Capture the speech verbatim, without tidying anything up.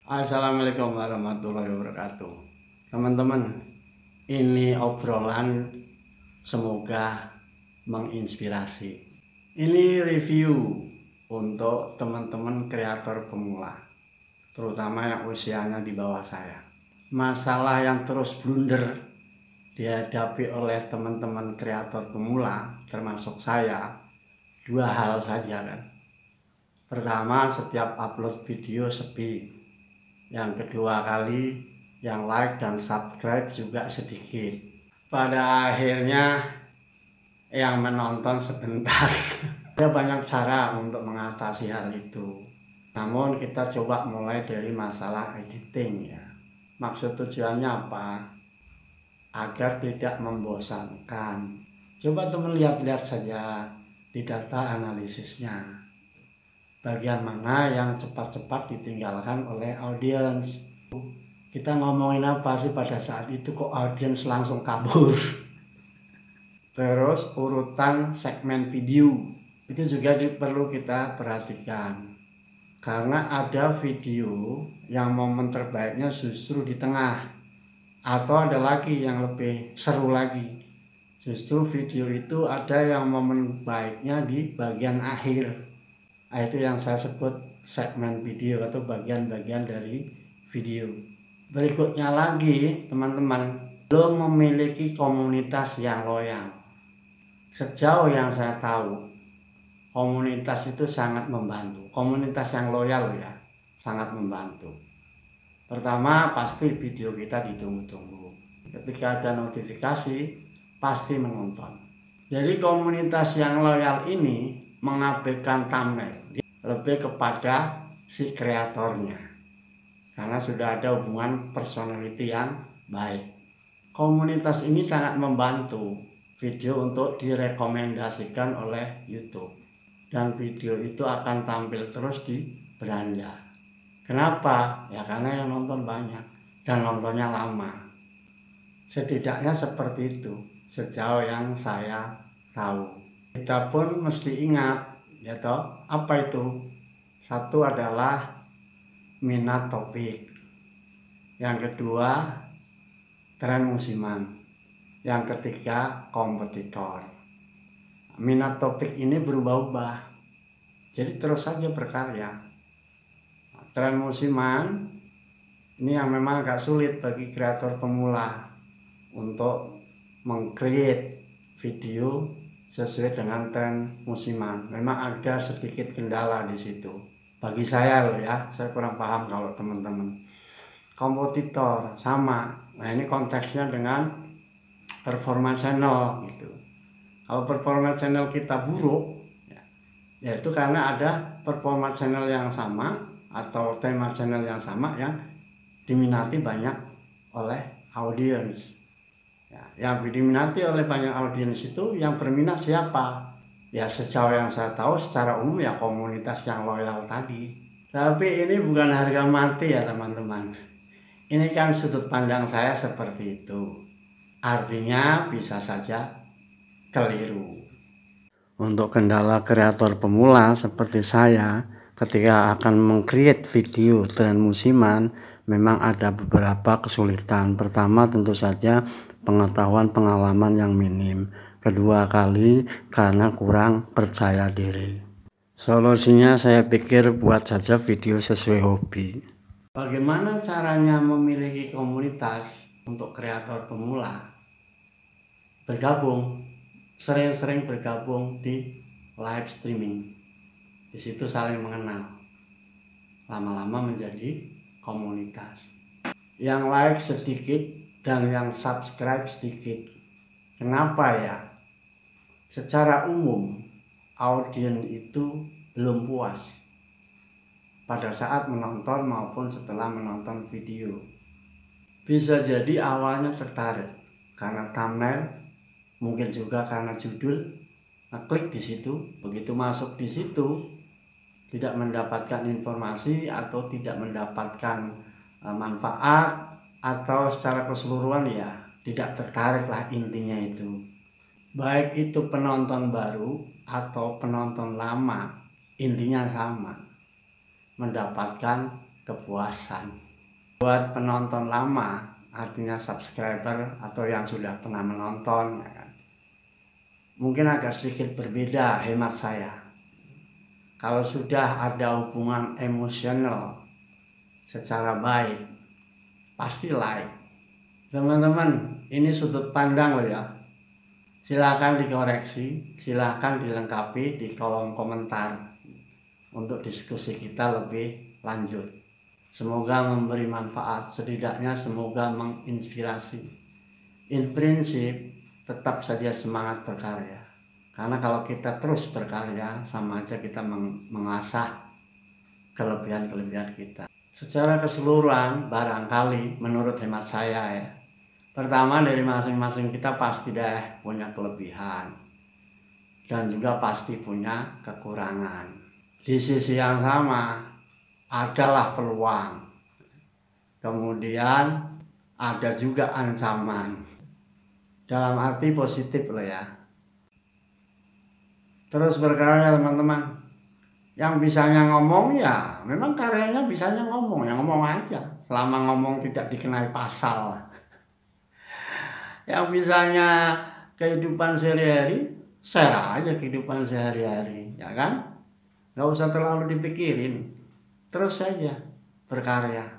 Assalamualaikum warahmatullahi wabarakatuh. Teman-teman, ini obrolan semoga menginspirasi. Ini review untuk teman-teman kreator pemula, terutama yang usianya di bawah saya. Masalah yang terus blunder dihadapi oleh teman-teman kreator pemula, termasuk saya, dua hal saja kan. Pertama, setiap upload video sepi. Yang kedua kali, yang like dan subscribe juga sedikit. Pada akhirnya yang menonton sebentar. Ada banyak cara untuk mengatasi hal itu. Namun kita coba mulai dari masalah editing ya. Maksud tujuannya apa? Agar tidak membosankan. Coba teman lihat-lihat saja di data analisisnya. Bagian mana yang cepat-cepat ditinggalkan oleh audiens. Kita ngomongin apa sih pada saat itu kok audiens langsung kabur. Terus urutan segmen video itu juga perlu kita perhatikan, karena ada video yang momen terbaiknya justru di tengah, atau ada lagi yang lebih seru lagi, justru video itu ada yang momen baiknya di bagian akhir. Nah, itu yang saya sebut segmen video atau bagian-bagian dari video. Berikutnya lagi teman-teman, belum memiliki komunitas yang loyal. Sejauh yang saya tahu, komunitas itu sangat membantu. Komunitas yang loyal ya, sangat membantu. Pertama, pasti video kita ditunggu-tunggu. Ketika ada notifikasi, pasti menonton. Jadi komunitas yang loyal ini mengabaikan thumbnail, lebih kepada si kreatornya, karena sudah ada hubungan personality yang baik. Komunitas ini sangat membantu video untuk direkomendasikan oleh YouTube, dan video itu akan tampil terus di beranda. Kenapa? Ya karena yang nonton banyak dan nontonnya lama. Setidaknya seperti itu sejauh yang saya tahu. Kita pun mesti ingat, ya toh, apa itu? Satu adalah minat topik. Yang kedua, tren musiman. Yang ketiga, kompetitor. Minat topik ini berubah-ubah. Jadi terus saja berkarya. Tren musiman ini yang memang agak sulit bagi kreator pemula untuk meng-create video sesuai dengan tren musiman. Memang ada sedikit kendala di situ. Bagi saya loh ya, saya kurang paham kalau teman-teman. Kompetitor sama. Nah ini konteksnya dengan performa channel gitu. Kalau performa channel kita buruk, ya, yaitu karena ada performa channel yang sama atau tema channel yang sama yang diminati banyak oleh audiens. Ya, yang diminati oleh banyak audiens itu yang berminat siapa? Ya sejauh yang saya tahu secara umum ya komunitas yang loyal tadi. Tapi ini bukan harga mati ya teman-teman. Ini kan sudut pandang saya seperti itu. Artinya bisa saja keliru. Untuk kendala kreator pemula seperti saya, ketika akan meng-create video tren musiman, memang ada beberapa kesulitan. Pertama tentu saja pengetahuan pengalaman yang minim. Kedua kali karena kurang percaya diri. Solusinya saya pikir buat saja video sesuai hobi. Bagaimana caranya memiliki komunitas untuk kreator pemula? Bergabung, sering-sering bergabung di live streaming. Di situ saling mengenal. Lama-lama menjadi komunitas. Yang like sedikit dan yang subscribe sedikit. Kenapa ya? Secara umum, audiens itu belum puas pada saat menonton maupun setelah menonton video. Bisa jadi awalnya tertarik karena thumbnail, mungkin juga karena judul, ngeklik di situ, begitu masuk di situ tidak mendapatkan informasi atau tidak mendapatkan uh, manfaat atau secara keseluruhan ya tidak tertarik lah intinya itu. Baik itu penonton baru atau penonton lama, intinya sama, mendapatkan kepuasan. Buat penonton lama, artinya subscriber atau yang sudah pernah menonton, ya kan, mungkin agak sedikit berbeda hemat saya. Kalau sudah ada hubungan emosional secara baik, pasti like. Teman-teman, ini sudut pandang loh ya. Silakan dikoreksi, silakan dilengkapi di kolom komentar untuk diskusi kita lebih lanjut. Semoga memberi manfaat, setidaknya semoga menginspirasi. In prinsip, tetap saja semangat berkarya. Karena kalau kita terus berkarya, sama aja kita mengasah kelebihan-kelebihan kita. Secara keseluruhan, barangkali menurut hemat saya ya, pertama dari masing-masing kita pasti deh punya kelebihan. Dan juga pasti punya kekurangan. Di sisi yang sama, adalah peluang. Kemudian ada juga ancaman. Dalam arti positif loh ya. Terus berkarya teman-teman. Yang bisanya ngomong ya memang karyanya bisanya ngomong, ya ngomong aja. Selama ngomong tidak dikenai pasal. Yang bisanya kehidupan sehari-hari, share aja kehidupan sehari-hari, ya kan? Nggak usah terlalu dipikirin. Terus saja berkarya.